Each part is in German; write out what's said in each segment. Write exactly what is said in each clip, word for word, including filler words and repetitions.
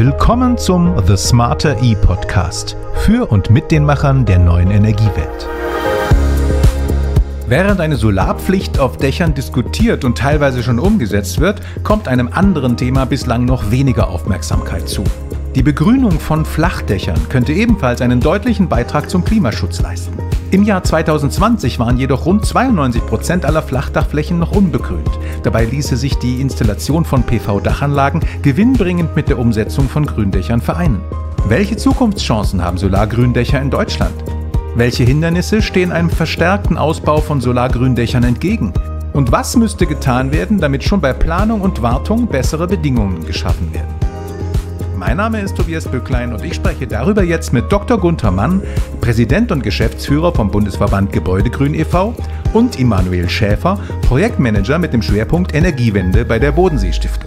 Willkommen zum The Smarter E-Podcast für und mit den Machern der neuen Energiewelt. Während eine Solarpflicht auf Dächern diskutiert und teilweise schon umgesetzt wird, kommt einem anderen Thema bislang noch weniger Aufmerksamkeit zu. Die Begrünung von Flachdächern könnte ebenfalls einen deutlichen Beitrag zum Klimaschutz leisten. Im Jahr zweitausendzwanzig waren jedoch rund zweiundneunzig Prozent aller Flachdachflächen noch unbegrünt. Dabei ließe sich die Installation von P V-Dachanlagen gewinnbringend mit der Umsetzung von Gründächern vereinen. Welche Zukunftschancen haben Solargründächer in Deutschland? Welche Hindernisse stehen einem verstärkten Ausbau von Solargründächern entgegen? Und was müsste getan werden, damit schon bei Planung und Wartung bessere Bedingungen geschaffen werden? Mein Name ist Tobias Böcklein und ich spreche darüber jetzt mit Doktor Gunther Mann, Präsident und Geschäftsführer vom Bundesverband Gebäudegrün e V und Immanuel Schäfer, Projektmanager mit dem Schwerpunkt Energiewende bei der Bodensee-Stiftung.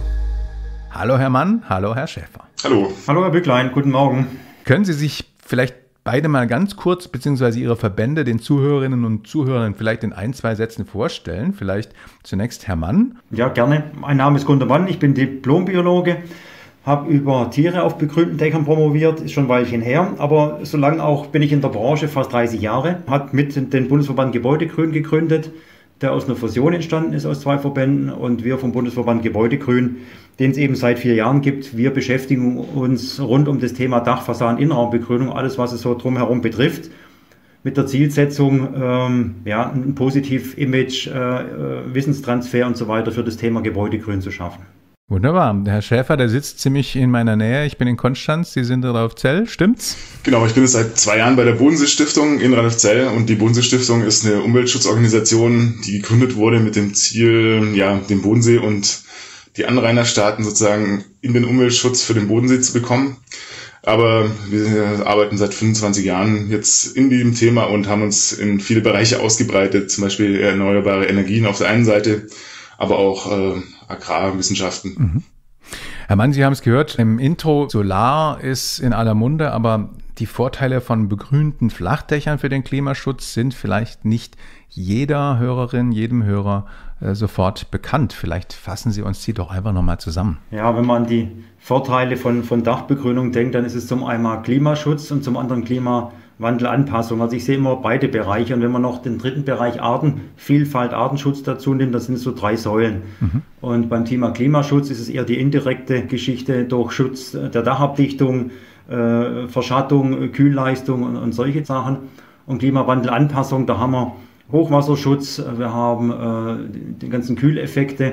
Hallo Herr Mann, hallo Herr Schäfer. Hallo. Hallo Herr Böcklein, guten Morgen. Können Sie sich vielleicht beide mal ganz kurz, beziehungsweise Ihre Verbände, den Zuhörerinnen und Zuhörern vielleicht in ein, zwei Sätzen vorstellen? Vielleicht zunächst Herr Mann. Ja, gerne. Mein Name ist Gunther Mann, ich bin Diplombiologe. Habe über Tiere auf begrünten Dächern promoviert, ist schon ein Weilchen her, aber so lange auch bin ich in der Branche, fast dreißig Jahre, hat mit den Bundesverband Gebäudegrün gegründet, der aus einer Fusion entstanden ist aus zwei Verbänden, und wir vom Bundesverband Gebäudegrün, den es eben seit vier Jahren gibt, wir beschäftigen uns rund um das Thema Dachfassaden, Innenraumbegrünung, alles was es so drumherum betrifft, mit der Zielsetzung, ähm, ja, ein positiv Image, äh, Wissenstransfer und so weiter für das Thema Gebäudegrün zu schaffen. Wunderbar. Der Herr Schäfer, der sitzt ziemlich in meiner Nähe. Ich bin in Konstanz, Sie sind in Radolfzell, stimmt's? Genau, ich bin jetzt seit zwei Jahren bei der Bodensee-Stiftung in Radolfzell, und die Bodensee-Stiftung ist eine Umweltschutzorganisation, die gegründet wurde mit dem Ziel, ja, den Bodensee und die Anrainerstaaten sozusagen in den Umweltschutz für den Bodensee zu bekommen. Aber wir arbeiten seit fünfundzwanzig Jahren jetzt in diesem Thema und haben uns in viele Bereiche ausgebreitet, zum Beispiel erneuerbare Energien auf der einen Seite, aber auch äh, Agrarwissenschaften. Mhm. Herr Mann, Sie haben es gehört, im Intro, Solar ist in aller Munde, aber die Vorteile von begrünten Flachdächern für den Klimaschutz sind vielleicht nicht jeder Hörerin, jedem Hörer äh, sofort bekannt. Vielleicht fassen Sie uns die doch einfach nochmal zusammen. Ja, wenn man an die Vorteile von, von Dachbegrünung denkt, dann ist es zum einen Klimaschutz und zum anderen Klimawandelanpassung. Also ich sehe immer beide Bereiche, und wenn man noch den dritten Bereich Artenvielfalt, Artenschutz dazu nimmt, das sind so drei Säulen. Mhm. Und beim Thema Klimaschutz ist es eher die indirekte Geschichte durch Schutz der Dachabdichtung, äh, Verschattung, Kühlleistung und, und solche Sachen. Und Klimawandelanpassung, da haben wir Hochwasserschutz, wir haben äh, die, die ganzen Kühleffekte.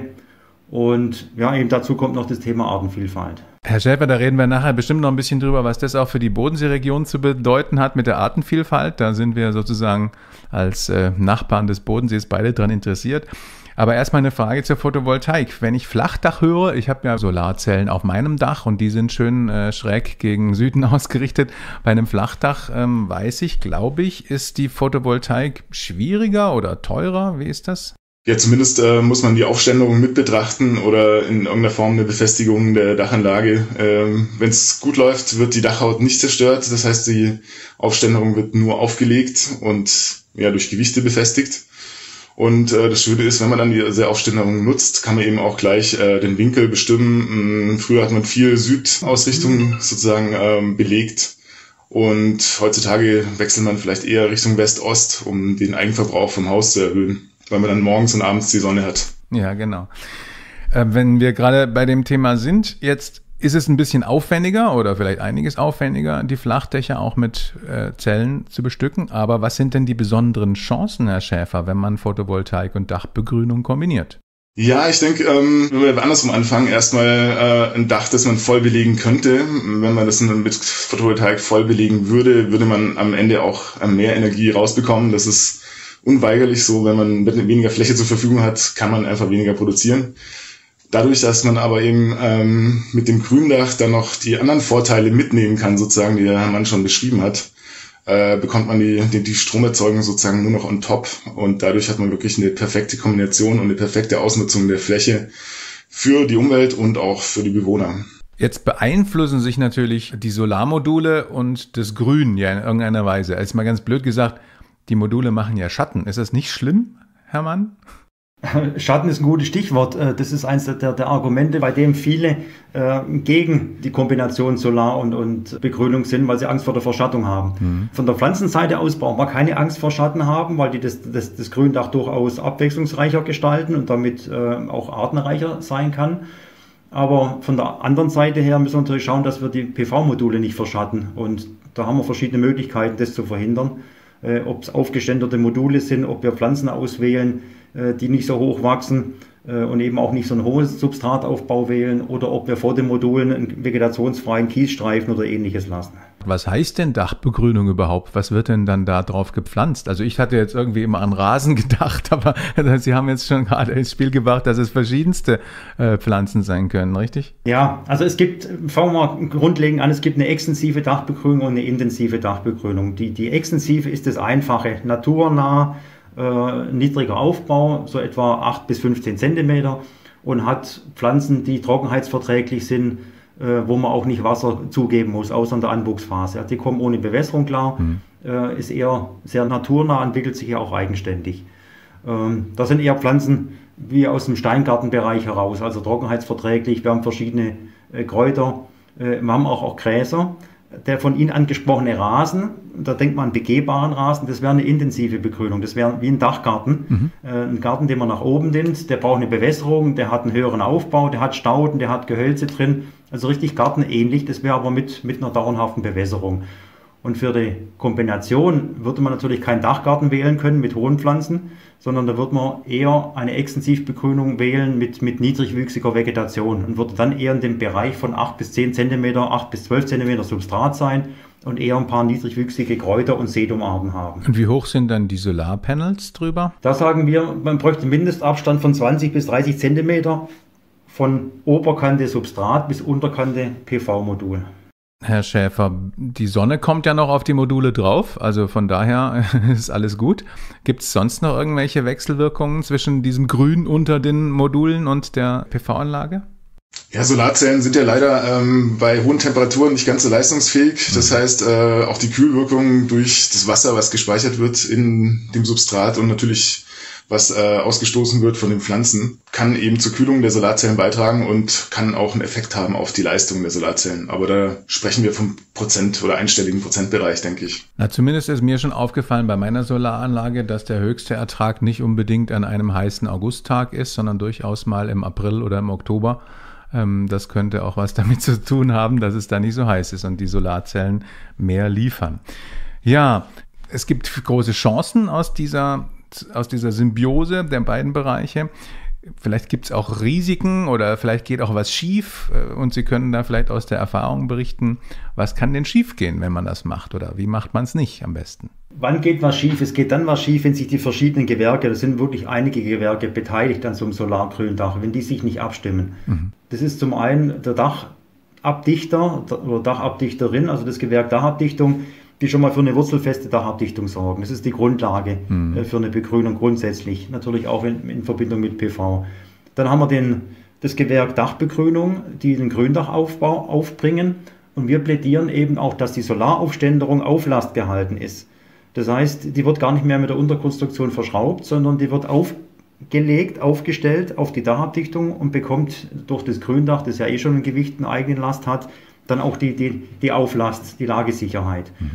Und ja, eben dazu kommt noch das Thema Artenvielfalt. Herr Schäfer, da reden wir nachher bestimmt noch ein bisschen drüber, was das auch für die Bodenseeregion zu bedeuten hat mit der Artenvielfalt. Da sind wir sozusagen als äh, Nachbarn des Bodensees beide dran interessiert. Aber erstmal eine Frage zur Photovoltaik. Wenn ich Flachdach höre, ich habe ja Solarzellen auf meinem Dach und die sind schön äh, schräg gegen Süden ausgerichtet. Bei einem Flachdach ähm, weiß ich, glaube ich, ist die Photovoltaik schwieriger oder teurer? Wie ist das? Ja, zumindest äh, muss man die Aufständerung mit betrachten oder in irgendeiner Form eine Befestigung der Dachanlage. Ähm, wenn es gut läuft, wird die Dachhaut nicht zerstört. Das heißt, die Aufständerung wird nur aufgelegt und ja durch Gewichte befestigt. Und äh, das Schöne ist, wenn man dann diese Aufständerung nutzt, kann man eben auch gleich äh, den Winkel bestimmen. Früher hat man viel Südausrichtung sozusagen ähm, belegt. Und heutzutage wechselt man vielleicht eher Richtung West-Ost, um den Eigenverbrauch vom Haus zu erhöhen, weil man dann morgens und abends die Sonne hat. Ja, genau. Äh, wenn wir gerade bei dem Thema sind, jetzt ist es ein bisschen aufwendiger oder vielleicht einiges aufwendiger, die Flachdächer auch mit äh, Zellen zu bestücken. Aber was sind denn die besonderen Chancen, Herr Schäfer, wenn man Photovoltaik und Dachbegrünung kombiniert? Ja, ich denke, ähm, wenn wir andersrum anfangen, erstmal äh, ein Dach, das man voll belegen könnte. Wenn man das mit Photovoltaik voll belegen würde, würde man am Ende auch mehr Energie rausbekommen. Das ist unweigerlich so, wenn man weniger Fläche zur Verfügung hat, kann man einfach weniger produzieren. Dadurch, dass man aber eben ähm, mit dem Gründach dann noch die anderen Vorteile mitnehmen kann, sozusagen, die der Herr Mann schon beschrieben hat, äh, bekommt man die, die, die Stromerzeugung sozusagen nur noch on top, und dadurch hat man wirklich eine perfekte Kombination und eine perfekte Ausnutzung der Fläche für die Umwelt und auch für die Bewohner. Jetzt beeinflussen sich natürlich die Solarmodule und das Grün ja in irgendeiner Weise. Als mal ganz blöd gesagt, die Module machen ja Schatten. Ist das nicht schlimm, Herr Mann? Schatten ist ein gutes Stichwort. Das ist eines der, der Argumente, bei dem viele äh, gegen die Kombination Solar und, und Begrünung sind, weil sie Angst vor der Verschattung haben. Mhm. Von der Pflanzenseite aus braucht man keine Angst vor Schatten haben, weil die das, das, das Gründach durchaus abwechslungsreicher gestalten und damit äh, auch artenreicher sein kann. Aber von der anderen Seite her müssen wir natürlich schauen, dass wir die P V-Module nicht verschatten. Und da haben wir verschiedene Möglichkeiten, das zu verhindern. Äh, ob es aufgeständerte Module sind, ob wir Pflanzen auswählen, die nicht so hoch wachsen und eben auch nicht so einen hohen Substrataufbau wählen, oder ob wir vor den Modulen einen vegetationsfreien Kiesstreifen oder ähnliches lassen. Was heißt denn Dachbegrünung überhaupt? Was wird denn dann da drauf gepflanzt? Also ich hatte jetzt irgendwie immer an Rasen gedacht, aber Sie haben jetzt schon gerade ins Spiel gebracht, dass es verschiedenste äh, Pflanzen sein können, richtig? Ja, also es gibt, fangen wir mal grundlegend an, es gibt eine extensive Dachbegrünung und eine intensive Dachbegrünung. Die, die extensive ist das Einfache, naturnah, Äh, niedriger Aufbau, so etwa acht bis fünfzehn Zentimeter, und hat Pflanzen, die trockenheitsverträglich sind, äh, wo man auch nicht Wasser zugeben muss, außer in der Anwuchsphase. Die kommen ohne Bewässerung klar, mhm. äh, ist eher sehr naturnah, entwickelt sich ja auch eigenständig. Ähm, das sind eher Pflanzen wie aus dem Steingartenbereich heraus, also trockenheitsverträglich. Wir haben verschiedene äh, Kräuter, äh, wir haben auch, auch Gräser. Der von Ihnen angesprochene Rasen, da denkt man an begehbaren Rasen, das wäre eine intensive Begrünung. Das wäre wie ein Dachgarten. Mhm. Äh, ein Garten, den man nach oben nimmt, der braucht eine Bewässerung, der hat einen höheren Aufbau, der hat Stauden, der hat Gehölze drin. Also richtig gartenähnlich, das wäre aber mit, mit einer dauerhaften Bewässerung. Und für die Kombination würde man natürlich keinen Dachgarten wählen können mit hohen Pflanzen, sondern da würde man eher eine Extensivbegrünung wählen mit, mit niedrigwüchsiger Vegetation und würde dann eher in dem Bereich von acht bis zehn Zentimeter, acht bis zwölf Zentimeter Substrat sein und eher ein paar niedrigwüchsige Kräuter und Sedumarten haben. Und wie hoch sind dann die Solarpanels drüber? Da sagen wir, man bräuchte einen Mindestabstand von zwanzig bis dreißig Zentimeter von Oberkante Substrat bis Unterkante P V-Modul. Herr Schäfer, die Sonne kommt ja noch auf die Module drauf, also von daher ist alles gut. Gibt es sonst noch irgendwelche Wechselwirkungen zwischen diesem Grün unter den Modulen und der P V-Anlage? Ja, Solarzellen sind ja leider ähm, bei hohen Temperaturen nicht ganz so leistungsfähig. Das heißt, äh, auch die Kühlwirkung durch das Wasser, was gespeichert wird in dem Substrat und natürlich was äh, ausgestoßen wird von den Pflanzen, kann eben zur Kühlung der Solarzellen beitragen und kann auch einen Effekt haben auf die Leistung der Solarzellen. Aber da sprechen wir vom Prozent- oder einstelligen Prozentbereich, denke ich. Na, zumindest ist mir schon aufgefallen bei meiner Solaranlage, dass der höchste Ertrag nicht unbedingt an einem heißen Augusttag ist, sondern durchaus mal im April oder im Oktober. Ähm, das könnte auch was damit zu tun haben, dass es da nicht so heiß ist und die Solarzellen mehr liefern. Ja, es gibt große Chancen aus dieser aus dieser Symbiose der beiden Bereiche. Vielleicht gibt es auch Risiken oder vielleicht geht auch was schief und Sie können da vielleicht aus der Erfahrung berichten, was kann denn schief gehen, wenn man das macht, oder wie macht man es nicht am besten? Wann geht was schief? Es geht dann was schief, wenn sich die verschiedenen Gewerke, das sind wirklich einige Gewerke beteiligt an so einem Solargründach, wenn die sich nicht abstimmen. Mhm. Das ist zum einen der Dachabdichter oder Dachabdichterin, also das Gewerk Dachabdichtung, die schon mal für eine wurzelfeste Dachabdichtung sorgen. Das ist die Grundlage mhm. für eine Begrünung grundsätzlich, natürlich auch in, in Verbindung mit P V. Dann haben wir den, das Gewerk Dachbegrünung, die den Gründachaufbau aufbringen, und wir plädieren eben auch, dass die Solaraufständerung auf Last gehalten ist. Das heißt, die wird gar nicht mehr mit der Unterkonstruktion verschraubt, sondern die wird aufgelegt, aufgestellt auf die Dachabdichtung und bekommt durch das Gründach, das ja eh schon ein Gewicht, eine eigene Last hat, dann auch die, die, die Auflast, die Lagesicherheit. Mhm.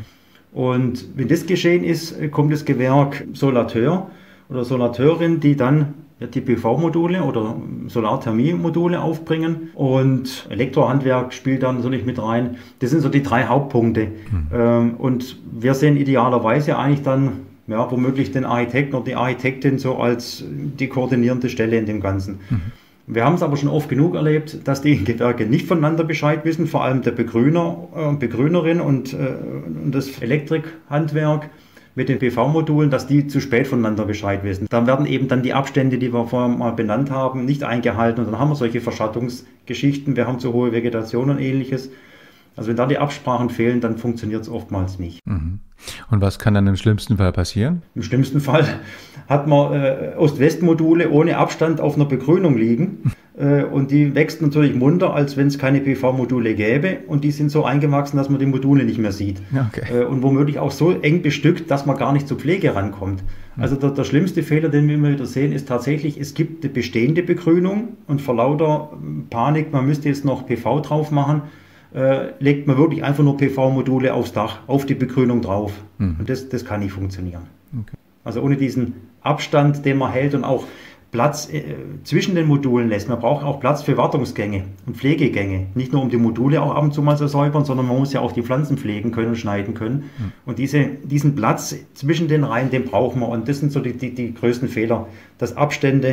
Und wenn das geschehen ist, kommt das Gewerk Solateur oder Solateurin, die dann die P V-Module oder Solarthermie-Module aufbringen, und Elektrohandwerk spielt da natürlich mit rein. Das sind so die drei Hauptpunkte. Mhm. Und wir sehen idealerweise eigentlich dann ja, womöglich den Architekten oder die Architektin so als die koordinierende Stelle in dem Ganzen. Mhm. Wir haben es aber schon oft genug erlebt, dass die Gewerke nicht voneinander Bescheid wissen, vor allem der Begrüner und äh, Begrünerin und, äh, und das Elektrikhandwerk mit den P V-Modulen, dass die zu spät voneinander Bescheid wissen. Dann werden eben dann die Abstände, die wir vorher mal benannt haben, nicht eingehalten, und dann haben wir solche Verschattungsgeschichten, wir haben zu hohe Vegetation und ähnliches. Also wenn da die Absprachen fehlen, dann funktioniert es oftmals nicht. Mhm. Und was kann dann im schlimmsten Fall passieren? Im schlimmsten Fall hat man äh, Ost-West-Module ohne Abstand auf einer Begrünung liegen. Und die wächst natürlich munter, als wenn es keine P V-Module gäbe. Und die sind so eingewachsen, dass man die Module nicht mehr sieht. Okay. Und womöglich auch so eng bestückt, dass man gar nicht zur Pflege rankommt. Also der, der schlimmste Fehler, den wir immer wieder sehen, ist tatsächlich, es gibt eine bestehende Begrünung und vor lauter Panik, man müsste jetzt noch P V drauf machen, äh, legt man wirklich einfach nur P V-Module aufs Dach, auf die Begrünung drauf. Mhm. Und das, das kann nicht funktionieren. Okay. Also ohne diesen Abstand, den man hält und auch Platz äh, zwischen den Modulen lässt. Man braucht auch Platz für Wartungsgänge und Pflegegänge. Nicht nur um die Module auch ab und zu mal zu säubern, sondern man muss ja auch die Pflanzen pflegen können und schneiden können. Mhm. Und diese, diesen Platz zwischen den Reihen, den brauchen wir. Und das sind so die, die, die größten Fehler, dass Abstände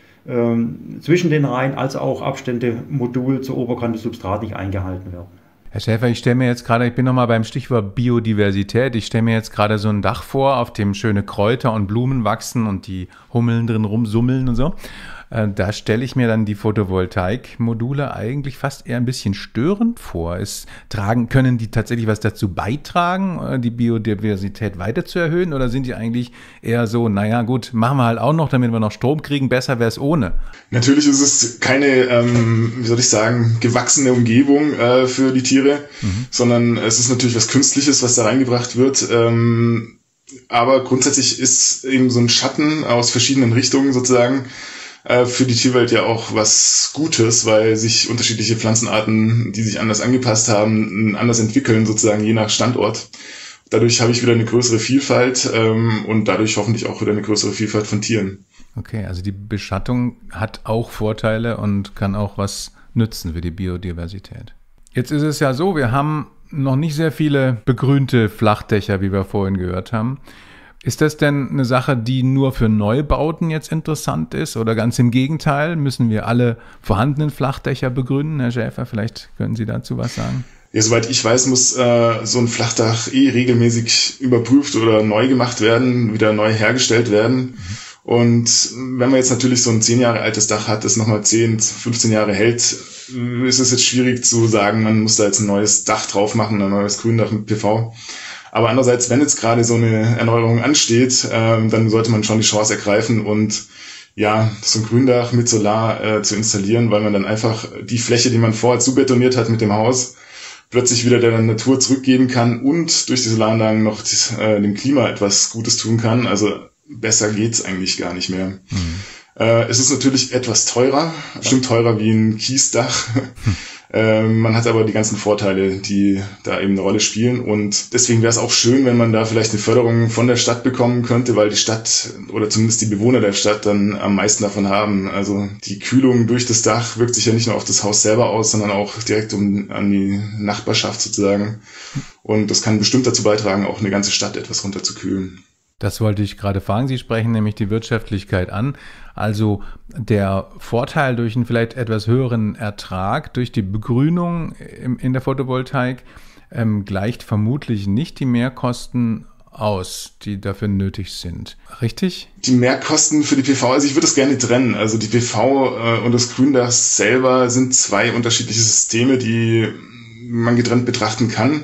ähm, zwischen den Reihen als auch Abstände Modul zur Oberkante Substrat nicht eingehalten werden. Herr Schäfer, ich stelle mir jetzt gerade, ich bin nochmal beim Stichwort Biodiversität, ich stelle mir jetzt gerade so ein Dach vor, auf dem schöne Kräuter und Blumen wachsen und die Hummeln drin rumsummeln und so. Da stelle ich mir dann die Photovoltaikmodule eigentlich fast eher ein bisschen störend vor. Es tragen, können die tatsächlich was dazu beitragen, die Biodiversität weiter zu erhöhen? Oder sind die eigentlich eher so, naja gut, machen wir halt auch noch, damit wir noch Strom kriegen, besser wäre es ohne? Natürlich ist es keine, ähm, wie soll ich sagen, gewachsene Umgebung äh, für die Tiere, mhm. sondern es ist natürlich was Künstliches, was da reingebracht wird. Ähm, aber grundsätzlich ist eben so ein Schatten aus verschiedenen Richtungen sozusagen für die Tierwelt ja auch was Gutes, weil sich unterschiedliche Pflanzenarten, die sich anders angepasst haben, anders entwickeln, sozusagen je nach Standort. Dadurch habe ich wieder eine größere Vielfalt ähm, und dadurch hoffentlich auch wieder eine größere Vielfalt von Tieren. Okay, also die Beschattung hat auch Vorteile und kann auch was nützen für die Biodiversität. Jetzt ist es ja so, wir haben noch nicht sehr viele begrünte Flachdächer, wie wir vorhin gehört haben. Ist das denn eine Sache, die nur für Neubauten jetzt interessant ist oder ganz im Gegenteil? Müssen wir alle vorhandenen Flachdächer begrünen? Herr Schäfer, vielleicht können Sie dazu was sagen. Ja, soweit ich weiß, muss äh, so ein Flachdach eh regelmäßig überprüft oder neu gemacht werden, wieder neu hergestellt werden. Mhm. Und wenn man jetzt natürlich so ein zehn Jahre altes Dach hat, das nochmal zehn, fünfzehn Jahre hält, ist es jetzt schwierig zu sagen, man muss da jetzt ein neues Dach drauf machen, ein neues Gründach mit P V. Aber andererseits, wenn jetzt gerade so eine Erneuerung ansteht, äh, dann sollte man schon die Chance ergreifen und ja, so ein Gründach mit Solar äh, zu installieren, weil man dann einfach die Fläche, die man vorher zubetoniert hat mit dem Haus, plötzlich wieder der Natur zurückgeben kann und durch die Solaranlagen noch das, äh, dem Klima etwas Gutes tun kann. Also besser geht's eigentlich gar nicht mehr. Mhm. Äh, es ist natürlich etwas teurer, bestimmt teurer wie ein Kiesdach. Man hat aber die ganzen Vorteile, die da eben eine Rolle spielen und deswegen wäre es auch schön, wenn man da vielleicht eine Förderung von der Stadt bekommen könnte, weil die Stadt oder zumindest die Bewohner der Stadt dann am meisten davon haben. Also die Kühlung durch das Dach wirkt sich ja nicht nur auf das Haus selber aus, sondern auch direkt um, an die Nachbarschaft sozusagen und das kann bestimmt dazu beitragen, auch eine ganze Stadt etwas runterzukühlen. Das wollte ich gerade fragen. Sie sprechen nämlich die Wirtschaftlichkeit an. Also der Vorteil durch einen vielleicht etwas höheren Ertrag, durch die Begrünung in der Photovoltaik, ähm, gleicht vermutlich nicht die Mehrkosten aus, die dafür nötig sind. Richtig? Die Mehrkosten für die P V, also ich würde das gerne trennen. Also die P V äh, und das Gründach selber sind zwei unterschiedliche Systeme, die man getrennt betrachten kann.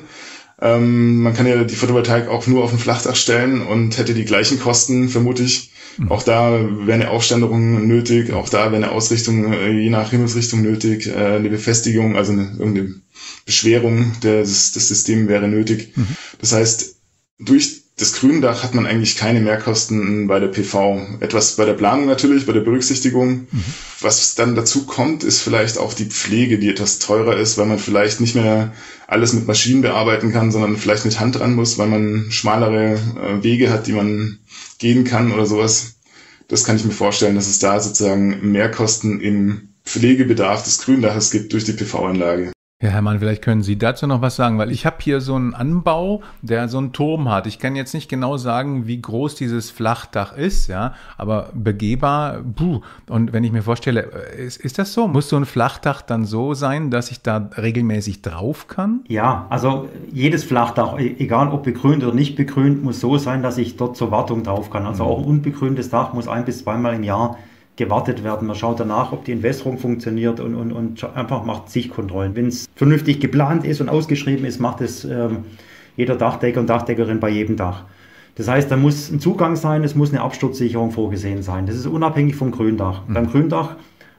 Ähm, man kann ja die Photovoltaik auch nur auf ein Flachdach stellen und hätte die gleichen Kosten, vermutlich. Mhm. Auch da wäre eine Aufständerung nötig, auch da wäre eine Ausrichtung äh, je nach Himmelsrichtung nötig, äh, eine Befestigung, also eine, irgendeine Beschwerung des, des Systems wäre nötig. Mhm. Das heißt, durch das Gründach hat man eigentlich keine Mehrkosten bei der P V. Etwas bei der Planung natürlich, bei der Berücksichtigung. Mhm. Was dann dazu kommt, ist vielleicht auch die Pflege, die etwas teurer ist, weil man vielleicht nicht mehr alles mit Maschinen bearbeiten kann, sondern vielleicht mit Hand ran muss, weil man schmalere äh, Wege hat, die man gehen kann oder sowas. Das kann ich mir vorstellen, dass es da sozusagen Mehrkosten im Pflegebedarf des Gründaches gibt durch die P V-Anlage. Herr Herrmann, vielleicht können Sie dazu noch was sagen, weil ich habe hier so einen Anbau, der so einen Turm hat. Ich kann jetzt nicht genau sagen, wie groß dieses Flachdach ist, ja, aber begehbar, puh. Und wenn ich mir vorstelle, ist, ist das so? Muss so ein Flachdach dann so sein, dass ich da regelmäßig drauf kann? Ja, also jedes Flachdach, egal ob begrünt oder nicht begrünt, muss so sein, dass ich dort zur Wartung drauf kann. Also auch ein unbegrüntes Dach muss ein bis zweimal im Jahr gewartet werden. Man schaut danach, ob die Entwässerung funktioniert und, und, und einfach macht Sichtkontrollen. Wenn es vernünftig geplant ist und ausgeschrieben ist, macht es ähm, jeder Dachdecker und Dachdeckerin bei jedem Dach. Das heißt, da muss ein Zugang sein, es muss eine Absturzsicherung vorgesehen sein. Das ist unabhängig vom Gründach. Mhm. Beim Gründach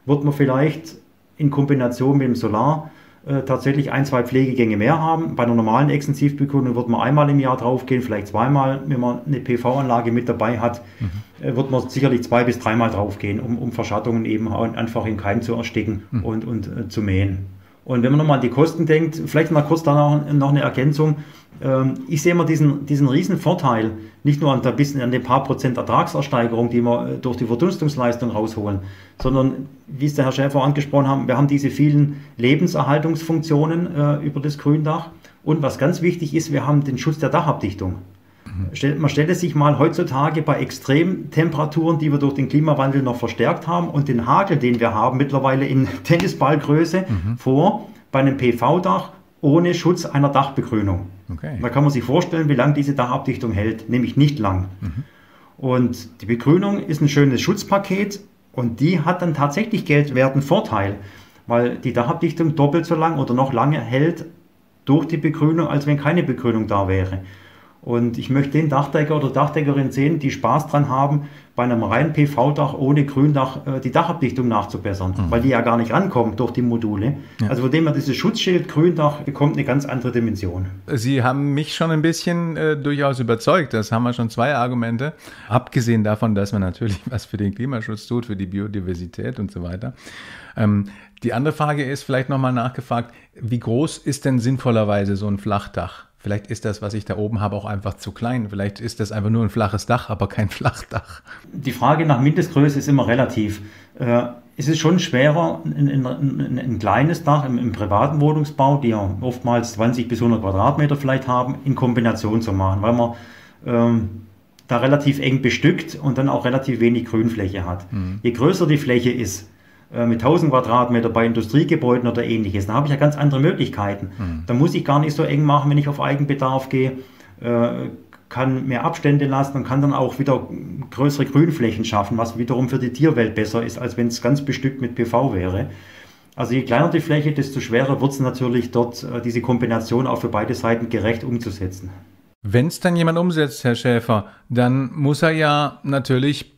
wird man vielleicht in Kombination mit dem Solar äh, tatsächlich ein, zwei Pflegegänge mehr haben. Bei einer normalen Extensivbegrünung wird man einmal im Jahr draufgehen, vielleicht zweimal, wenn man eine P V-Anlage mit dabei hat, mhm. äh, wird man sicherlich zwei bis dreimal draufgehen, um, um Verschattungen eben einfach im Keim zu ersticken mhm. und, und äh, zu mähen. Und wenn man nochmal an die Kosten denkt, vielleicht mal kurz da noch, noch eine Ergänzung. Ähm, ich sehe immer diesen, diesen riesen Vorteil, nicht nur an, der, bisschen, an den paar Prozent Ertragsersteigerung, die wir durch die Verdunstungsleistung rausholen, sondern, wie es der Herr Schäfer angesprochen hat, wir haben diese vielen Lebenserhaltungsfunktionen äh, über das Gründach. Und was ganz wichtig ist, wir haben den Schutz der Dachabdichtung. Man stellt es sich mal heutzutage bei Extremtemperaturen, die wir durch den Klimawandel noch verstärkt haben, und den Hagel, den wir haben, mittlerweile in Tennisballgröße mhm. vor, bei einem P V-Dach ohne Schutz einer Dachbegrünung. Okay. Da kann man sich vorstellen, wie lange diese Dachabdichtung hält, nämlich nicht lang. Mhm. Und die Begrünung ist ein schönes Schutzpaket und die hat dann tatsächlich geldwerten Vorteil, weil die Dachabdichtung doppelt so lang oder noch lange hält durch die Begrünung, als wenn keine Begrünung da wäre. Und ich möchte den Dachdecker oder Dachdeckerin sehen, die Spaß dran haben, bei einem reinen P V-Dach ohne Gründach äh, die Dachabdichtung nachzubessern, mhm. weil die ja gar nicht rankommt durch die Module. Ja. Also von dem her, dieses Schutzschild Gründach bekommt eine ganz andere Dimension. Sie haben mich schon ein bisschen äh, durchaus überzeugt. Das haben wir schon zwei Argumente. Abgesehen davon, dass man natürlich was für den Klimaschutz tut, für die Biodiversität und so weiter. Ähm, die andere Frage ist vielleicht nochmal nachgefragt, wie groß ist denn sinnvollerweise so ein Flachdach? Vielleicht ist das, was ich da oben habe, auch einfach zu klein. Vielleicht ist das einfach nur ein flaches Dach, aber kein Flachdach. Die Frage nach Mindestgröße ist immer relativ. Äh, es ist schon schwerer, ein, ein, ein kleines Dach im, im privaten Wohnungsbau, die ja oftmals zwanzig bis hundert Quadratmeter vielleicht haben, in Kombination zu machen, weil man ähm, da relativ eng bestückt und dann auch relativ wenig Grünfläche hat. Mhm. Je größer die Fläche ist, mit tausend Quadratmeter bei Industriegebäuden oder ähnliches, da habe ich ja ganz andere Möglichkeiten. Mhm. Da muss ich gar nicht so eng machen, wenn ich auf Eigenbedarf gehe, äh, kann mehr Abstände lassen und kann dann auch wieder größere Grünflächen schaffen, was wiederum für die Tierwelt besser ist, als wenn es ganz bestückt mit P V wäre. Also je kleiner die Fläche, desto schwerer wird es natürlich dort, äh, diese Kombination auch für beide Seiten gerecht umzusetzen. Wenn es dann jemand umsetzt, Herr Schäfer, dann muss er ja natürlich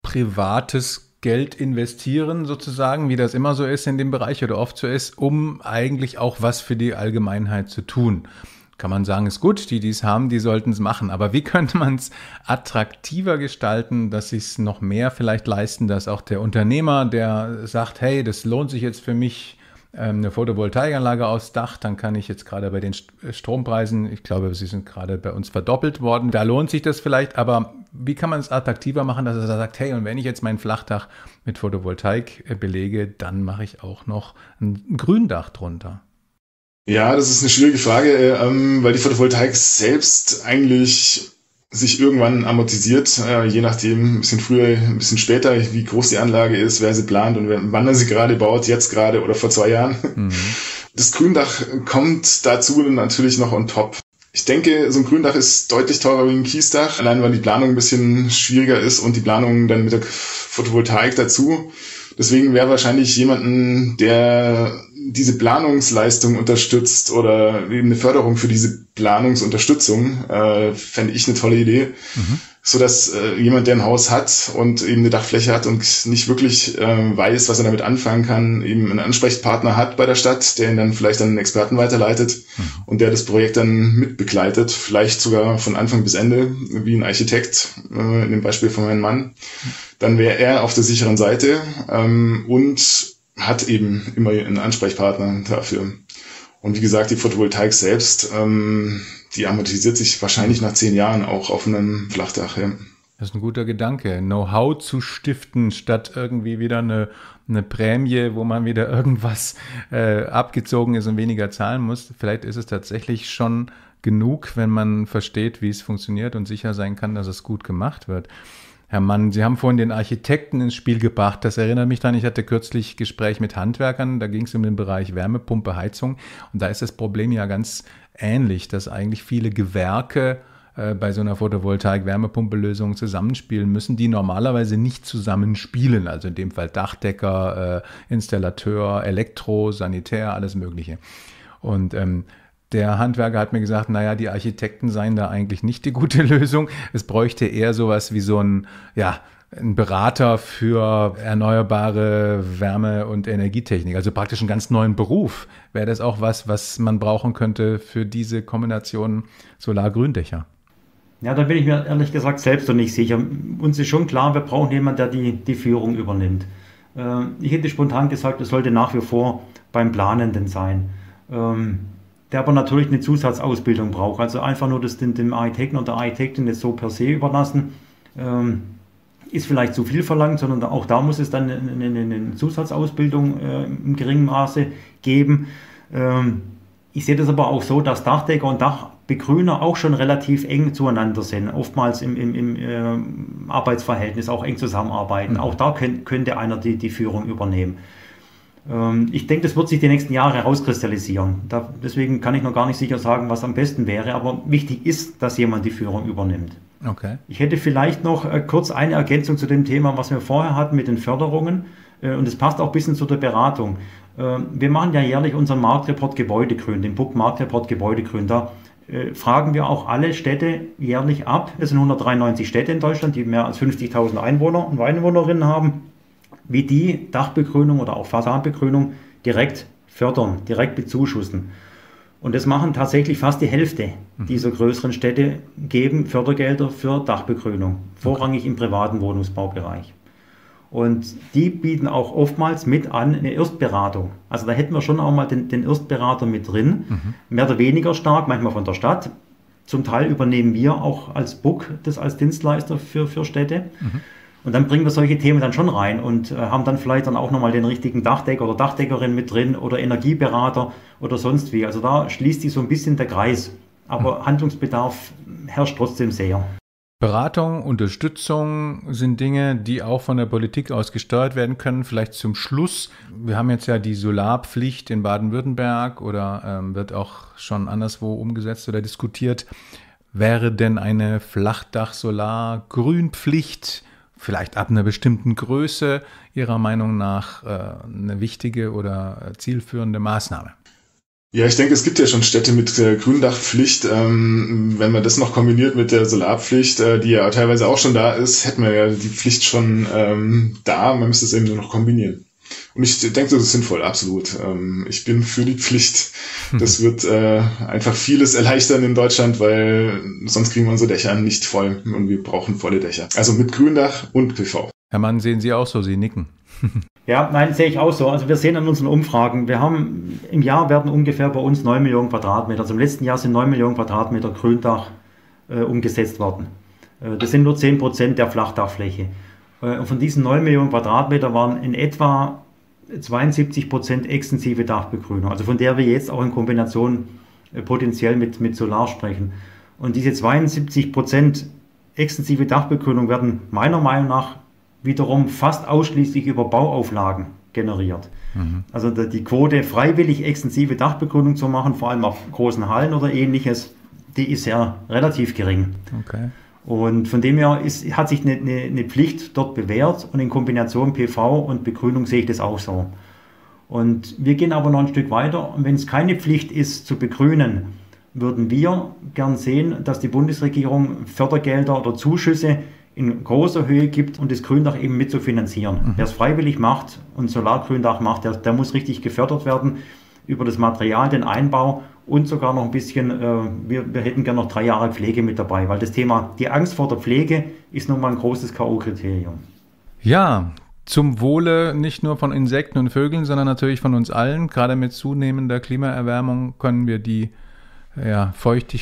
privates Geld investieren, sozusagen, wie das immer so ist in dem Bereich oder oft so ist, um eigentlich auch was für die Allgemeinheit zu tun. Kann man sagen, ist gut, die, die es haben, die sollten es machen. Aber wie könnte man es attraktiver gestalten, dass sich es noch mehr vielleicht leisten, dass auch der Unternehmer, der sagt, hey, das lohnt sich jetzt für mich, eine Photovoltaikanlage aufs Dach, dann kann ich jetzt gerade bei den Strompreisen, ich glaube, sie sind gerade bei uns verdoppelt worden, da lohnt sich das vielleicht, aber wie kann man es attraktiver machen, dass er sagt, hey, und wenn ich jetzt mein Flachdach mit Photovoltaik belege, dann mache ich auch noch ein Gründach drunter? Ja, das ist eine schwierige Frage, weil die Photovoltaik selbst eigentlich sich irgendwann amortisiert, äh, je nachdem, ein bisschen früher, ein bisschen später, wie groß die Anlage ist, wer sie plant und wer, wann er sie gerade baut, jetzt gerade oder vor zwei Jahren. Mhm. Das Gründach kommt dazu natürlich noch on top. Ich denke, so ein Gründach ist deutlich teurer wie ein Kiesdach, allein weil die Planung ein bisschen schwieriger ist und die Planung dann mit der Photovoltaik dazu. Deswegen wäre wahrscheinlich jemanden, der diese Planungsleistung unterstützt oder eben eine Förderung für diese Planungsunterstützung, äh, fände ich eine tolle Idee, mhm. so dass äh, jemand, der ein Haus hat und eben eine Dachfläche hat und nicht wirklich äh, weiß, was er damit anfangen kann, eben einen Ansprechpartner hat bei der Stadt, der ihn dann vielleicht an einen Experten weiterleitet mhm. und der das Projekt dann mitbegleitet, vielleicht sogar von Anfang bis Ende, wie ein Architekt, äh, in dem Beispiel von meinem Mann. Mhm. Dann wäre er auf der sicheren Seite ähm, und hat eben immer einen Ansprechpartner dafür. Und wie gesagt, die Photovoltaik selbst, ähm, die amortisiert sich wahrscheinlich nach zehn Jahren auch auf einem Flachdach. Ja. Das ist ein guter Gedanke, Know-how zu stiften, statt irgendwie wieder eine, eine Prämie, wo man wieder irgendwas äh, abgezogen ist und weniger zahlen muss. Vielleicht ist es tatsächlich schon genug, wenn man versteht, wie es funktioniert und sicher sein kann, dass es gut gemacht wird. Herr Mann, Sie haben vorhin den Architekten ins Spiel gebracht. Das erinnert mich daran, ich hatte kürzlich Gespräch mit Handwerkern, da ging es um den Bereich Wärmepumpe, Heizung. Und da ist das Problem ja ganz ähnlich, dass eigentlich viele Gewerke äh, bei so einer Photovoltaik-Wärmepumpe-Lösung zusammenspielen müssen, die normalerweise nicht zusammenspielen. Also in dem Fall Dachdecker, äh, Installateur, Elektro, Sanitär, alles Mögliche. Und ähm, der Handwerker hat mir gesagt, naja, die Architekten seien da eigentlich nicht die gute Lösung. Es bräuchte eher sowas wie so ein, ja, ein Berater für erneuerbare Wärme- und Energietechnik, also praktisch einen ganz neuen Beruf. Wäre das auch was, was man brauchen könnte für diese Kombination Solar-Gründächer? Ja, da bin ich mir ehrlich gesagt selbst noch nicht sicher. Uns ist schon klar, wir brauchen jemanden, der die, die Führung übernimmt. Äh, ich hätte spontan gesagt, es sollte nach wie vor beim Planenden sein. Ähm, der aber natürlich eine Zusatzausbildung braucht. Also einfach nur das dem, dem Architekten oder der Architektin jetzt so per se überlassen, ähm, ist vielleicht zu viel verlangt, sondern auch da muss es dann eine, eine, eine Zusatzausbildung äh, im geringen Maße geben. Ähm, ich sehe das aber auch so, dass Dachdecker und Dachbegrüner auch schon relativ eng zueinander sind, oftmals im, im, im äh, Arbeitsverhältnis auch eng zusammenarbeiten. Mhm. Auch da könnt, könnte einer die, die Führung übernehmen. Ähm, ich denke, das wird sich die nächsten Jahre herauskristallisieren. Da, deswegen kann ich noch gar nicht sicher sagen, was am besten wäre, aber wichtig ist, dass jemand die Führung übernimmt. Okay. Ich hätte vielleicht noch äh, kurz eine Ergänzung zu dem Thema, was wir vorher hatten mit den Förderungen. Äh, und es passt auch ein bisschen zu der Beratung. Äh, wir machen ja jährlich unseren Marktreport Gebäudegrün, den B U C Marktreport Gebäudegrün. Da äh, fragen wir auch alle Städte jährlich ab. Es sind hundertdreiundneunzig Städte in Deutschland, die mehr als fünfzigtausend Einwohner und Einwohnerinnen haben, wie die Dachbegrünung oder auch Fassadenbegrünung direkt fördern, direkt bezuschussen. Und das machen tatsächlich fast die Hälfte dieser größeren Städte, geben Fördergelder für Dachbegrünung, vorrangig im privaten Wohnungsbaubereich. Und die bieten auch oftmals mit an eine Erstberatung. Also da hätten wir schon auch mal den, den Erstberater mit drin, mhm. mehr oder weniger stark, manchmal von der Stadt. Zum Teil übernehmen wir auch als B U C das als Dienstleister für, für Städte. Mhm. Und dann bringen wir solche Themen dann schon rein und äh, haben dann vielleicht dann auch nochmal den richtigen Dachdecker oder Dachdeckerin mit drin oder Energieberater oder sonst wie. Also da schließt sich so ein bisschen der Kreis. Aber mhm. Handlungsbedarf herrscht trotzdem sehr. Beratung, Unterstützung sind Dinge, die auch von der Politik aus gesteuert werden können. Vielleicht zum Schluss. Wir haben jetzt ja die Solarpflicht in Baden-Württemberg oder ähm, wird auch schon anderswo umgesetzt oder diskutiert. Wäre denn eine Flachdach-Solar-Grünpflicht vielleicht ab einer bestimmten Größe Ihrer Meinung nach äh, eine wichtige oder zielführende Maßnahme? Ja, ich denke, es gibt ja schon Städte mit äh, Gründachpflicht. Ähm, wenn man das noch kombiniert mit der Solarpflicht, äh, die ja teilweise auch schon da ist, hätten wir ja die Pflicht schon ähm, da. Man müsste es eben nur noch kombinieren. Und ich denke, das ist sinnvoll, absolut. Ähm, ich bin für die Pflicht. Das wird äh, einfach vieles erleichtern in Deutschland, weil sonst kriegen wir unsere Dächer nicht voll und wir brauchen volle Dächer. Also mit Gründach und P V. Herr Mann, sehen Sie auch so? Sie nicken. Ja, nein, sehe ich auch so. Also wir sehen an unseren Umfragen, wir haben im Jahr werden ungefähr bei uns neun Millionen Quadratmeter. Also im letzten Jahr sind neun Millionen Quadratmeter Gründach äh, umgesetzt worden. Äh, das sind nur zehn Prozent der Flachdachfläche. Äh, und von diesen neun Millionen Quadratmeter waren in etwa zweiundsiebzig Prozent extensive Dachbegrünung, also von der wir jetzt auch in Kombination äh, potenziell mit, mit Solar sprechen. Und diese zweiundsiebzig Prozent extensive Dachbegrünung werden meiner Meinung nach wiederum fast ausschließlich über Bauauflagen generiert. Mhm. Also die Quote, freiwillig extensive Dachbegrünung zu machen, vor allem auf großen Hallen oder ähnliches, die ist ja relativ gering. Okay. Und von dem her ist, hat sich eine, eine, eine Pflicht dort bewährt und in Kombination P V und Begrünung sehe ich das auch so. Und wir gehen aber noch ein Stück weiter. Und wenn es keine Pflicht ist zu begrünen, würden wir gern sehen, dass die Bundesregierung Fördergelder oder Zuschüsse in großer Höhe gibt und das Gründach eben mit zu finanzieren. Mhm. Wer es freiwillig macht und Solargründach macht, der, der muss richtig gefördert werden über das Material, den Einbau und sogar noch ein bisschen, äh, wir, wir hätten gerne noch drei Jahre Pflege mit dabei, weil das Thema, die Angst vor der Pflege ist nun mal ein großes K O-Kriterium. Ja, zum Wohle nicht nur von Insekten und Vögeln, sondern natürlich von uns allen. Gerade mit zunehmender Klimaerwärmung können wir die ja,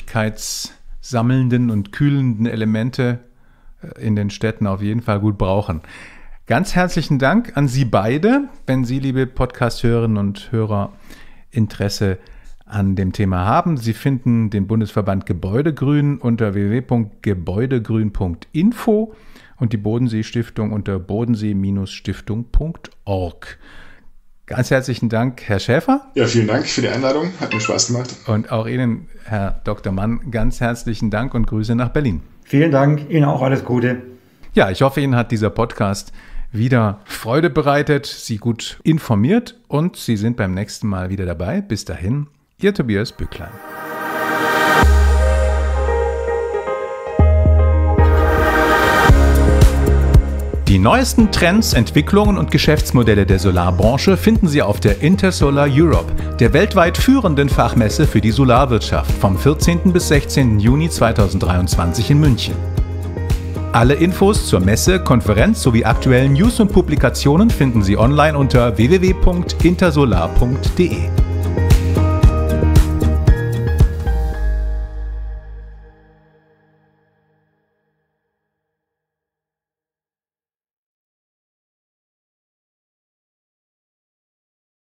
feuchtigkeitssammelnden und kühlenden Elemente in den Städten auf jeden Fall gut brauchen. Ganz herzlichen Dank an Sie beide. Wenn Sie, liebe Podcast-Hörerinnen und Hörer, Interesse an dem Thema haben, Sie finden den Bundesverband Gebäudegrün unter w w w punkt gebäudegrün punkt info und die Bodensee-Stiftung unter bodensee Stiftung punkt org. Ganz herzlichen Dank, Herr Schäfer. Ja, vielen Dank für die Einladung. Hat mir Spaß gemacht. Und auch Ihnen, Herr Doktor Mann, ganz herzlichen Dank und Grüße nach Berlin. Vielen Dank, Ihnen auch alles Gute. Ja, ich hoffe, Ihnen hat dieser Podcast wieder Freude bereitet, Sie gut informiert und Sie sind beim nächsten Mal wieder dabei. Bis dahin, Ihr Tobias Bücklein. Die neuesten Trends, Entwicklungen und Geschäftsmodelle der Solarbranche finden Sie auf der Intersolar Europe, der weltweit führenden Fachmesse für die Solarwirtschaft, vom vierzehnten bis sechzehnten Juni zweitausenddreiundzwanzig in München. Alle Infos zur Messe, Konferenz sowie aktuellen News und Publikationen finden Sie online unter w w w punkt intersolar punkt de.